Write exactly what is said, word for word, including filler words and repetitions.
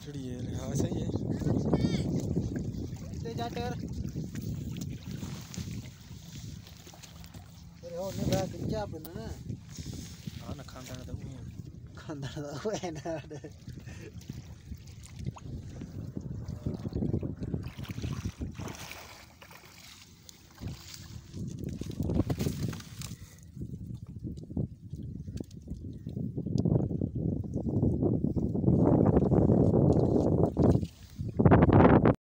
खड़ी है। हाँ सही है। ले जा कर अरे हो ने बात क्या बना हाँ ना खानदान तो खानदान है ना